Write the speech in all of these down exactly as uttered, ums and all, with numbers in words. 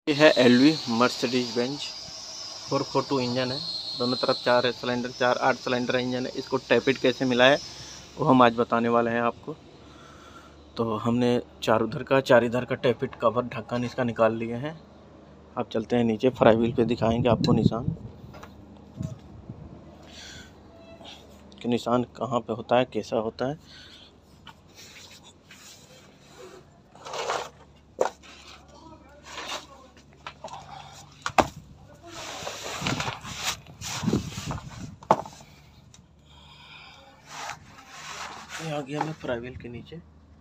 ये है L V Mercedes Benz four four two engine है। दोनों तरफ चार सिलेंडर चार आठ सिलेंडर इंजन है। इसको टैपिट कैसे मिला है वो हम आज बताने वाले हैं आपको। तो हमने चार उधर का चार इधर का टैपिट कवर ढक्कन इसका निकाल लिए हैं। आप चलते हैं नीचे, फ्राई व्हील पे दिखाएंगे आपको निशान कि निशान कहाँ पे होता है, कैसा होता है। ये आ गया मैं फ्राई व्हील के नीचे।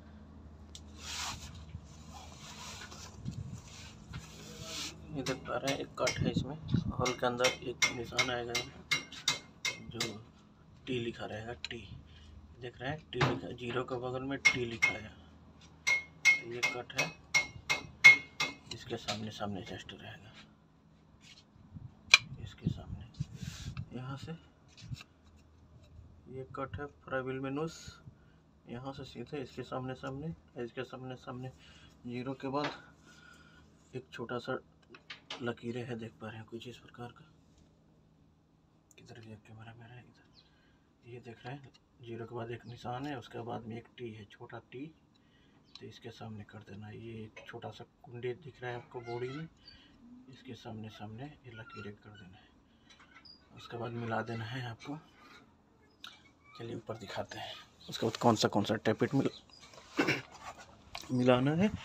ये देख पा रहे हैं एक कट है इसमें, हॉल के अंदर एक निशान आएगा जो टी लिखा रहेगा। टी देख रहे हैं, टी लिखा, जीरो के बगल में टी लिखा है। तो ये कट है, इसके सामने सामने जस्ट रहेगा, इसके सामने। यहाँ से ये कट है फ्राई व्हील में नुस, यहाँ से सीधे इसके सामने सामने इसके सामने सामने जीरो के बाद एक छोटा सा लकीरें है, देख पा रहे हैं कुछ इस प्रकार का। किधर गया कैमरा मेरा? इधर। ये देख रहे हैं जीरो के बाद एक निशान है, उसके बाद में एक टी है, छोटा टी। तो इसके सामने कर देना। ये एक छोटा सा कुंडे दिख रहा है आपको बॉडी में, इसके सामने सामने ये लकीरें कर देना है। उसके बाद मिला देना है आपको। चलिए ऊपर दिखाते हैं। उसके बाद कौन सा कौन सा टैपिट मिल मिलाना है।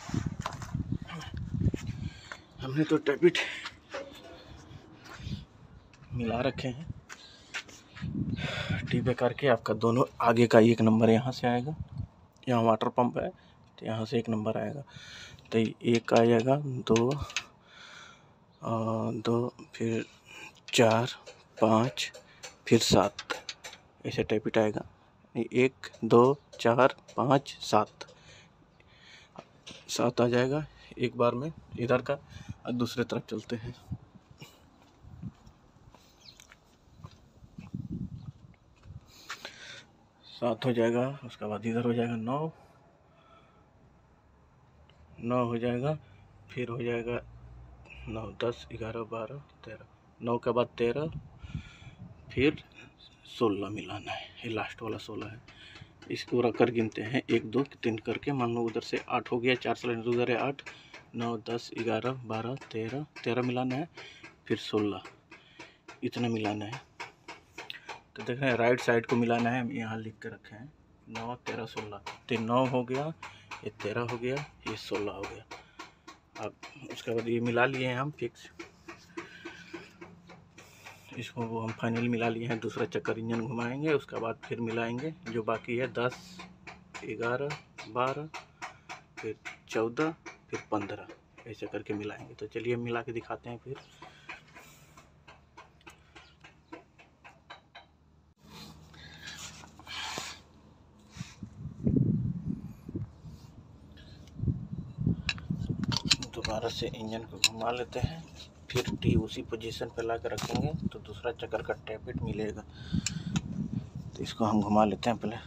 हमने तो टैपिट मिला रखे हैं। टी पे करके आपका दोनों आगे का एक नंबर यहाँ से आएगा, यहाँ वाटर पंप है तो यहाँ से एक नंबर आएगा। तो एक आएगा, दो और दो, फिर चार, पाँच, फिर सात, ऐसे टैपिट आएगा। एक दो चार पाँच सात सात आ जाएगा एक बार में इधर का। और दूसरे तरफ चलते हैं। सात हो जाएगा, उसके बाद इधर हो जाएगा नौ, नौ हो जाएगा, फिर हो जाएगा नौ, दस, ग्यारह, बारह, तेरह, नौ के बाद तेरह, फिर सोलह मिलाना है। ये लास्ट वाला सोलह है। इसको रख कर गिनते हैं एक दो तीन करके। मान लो उधर से आठ हो गया, चार सिलेंडर उधर है, आठ, नौ, दस, ग्यारह, बारह, तेरह, तेरह मिलाना है, फिर सोलह, इतना मिलाना है। तो देख रहे हैं राइट साइड को मिलाना है, यहाँ लिख के रखे हैं नौ, तेरह, सोलह। तो नौ हो गया, ये तेरह हो गया, ये सोलह हो गया। अब उसके बाद ये मिला लिए हैं हम फिक्स। इसको वो हम फाइनल मिला लिए हैं। दूसरा चक्कर इंजन घुमाएंगे, उसके बाद फिर मिलाएंगे जो बाकी है। दस, ग्यारह, बारह, फिर चौदह, फिर पंद्रह, ऐसे करके मिलाएंगे। तो चलिए मिला के दिखाते हैं फिर। दोबारा से इंजन को घुमा लेते हैं, फिर टी उसी पोजीशन पे ला कर रखेंगे तो दूसरा चक्कर का टैपिट मिलेगा। तो इसको हम घुमा लेते हैं पहले।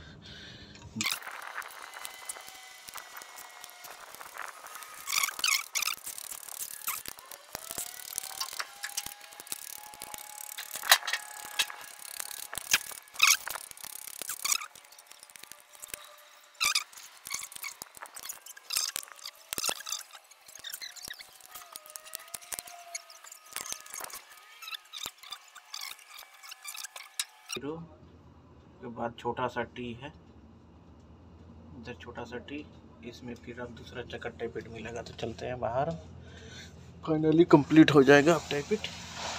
जीरो के बाद छोटा सा टी है, इधर छोटा सा टी, इसमें फिर अब दूसरा चक्कर टैपिट मिलेगा। तो चलते हैं बाहर, फाइनली कंप्लीट हो जाएगा अब टैपिट।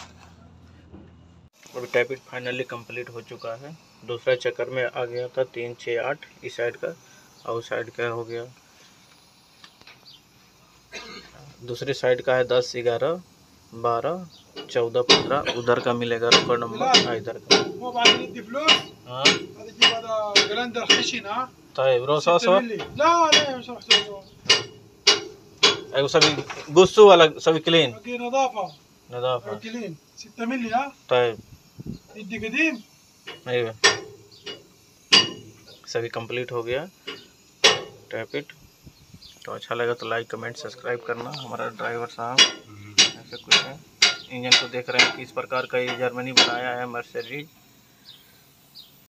और टैपिट फाइनली कंप्लीट हो चुका है। दूसरा चक्कर में आ गया था तीन, छः, आठ इस साइड का, और उस साइड का हो गया, दूसरी साइड का है दस, ग्यारह, बारह, चौदह, पंद्रह। उधर का मिलेगा रिकॉर्ड नंबर, इधर का। हाँ طيب رصاصة لا لا مش ايوه سوي قصوا ولا سوي كلين نظافة نظافة كلين ستة ملي ها طيب يدي قديم ايوه सभी कंप्लीट हो गया टैपिट। तो अच्छा लगा तो लाइक कमेंट सब्सक्राइब करना। हमारा ड्राइवर साहब ऐसे कुछ है। इंजन को देख रहे हैं किस प्रकार का ये जर्मनी बनाया है मर्सिडीज।